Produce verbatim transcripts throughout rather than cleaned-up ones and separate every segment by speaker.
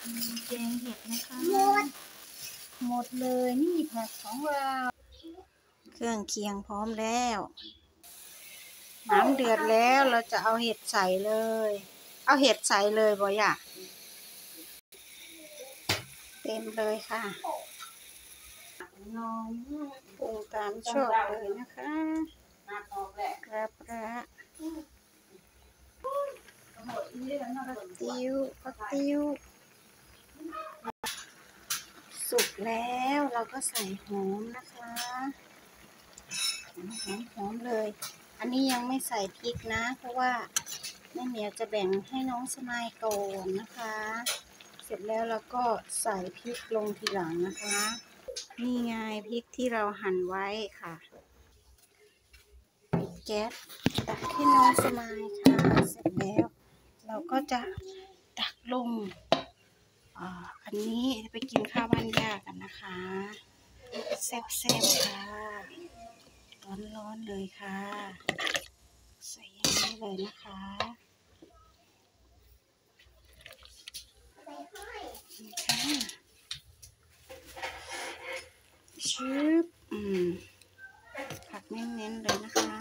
Speaker 1: แกงเห็ดนะคะหมดหมดเลยนี่ผักของเราเครื่องเคียงพร้อมแล้วน้ำเดือดแล้วเราจะเอาเห็ดใส่เลยเอาเห็ดใส่เลยบ่อยากเต็มเลยค่ะน้องปรุงตามชอบเลยนะคะกระปะติ้วผักติ้วสุกแล้วเราก็ใส่หอมนะคะหอมหอมเลยอันนี้ยังไม่ใส่พริกนะเพราะว่าแม่เหมียวจะแบ่งให้น้องสมายก่อนนะคะเสร็จแล้วเราก็ใส่พริกลงทีหลังนะคะนี่ไงพริกที่เราหั่นไว้ค่ะปิดแก๊สตักให้น้องสมายค่ะเสร็จแล้วเราก็จะตักลงอ่าอันนี้ไปกินข้าวบ้านย่ากันนะคะแซ่บๆค่ะร้อนๆเลยค่ะใส่อย่างนี้เลยนะคะชืบอืมผักเน้นๆเลยนะคะ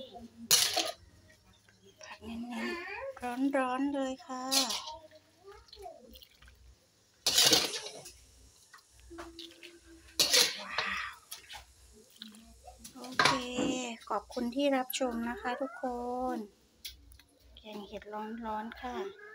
Speaker 1: ผักเน้นๆร้อนๆเลยค่ะโอเคขอบคุณที่รับชมนะคะทุกคนแกงเห็ดร้อนๆค่ะ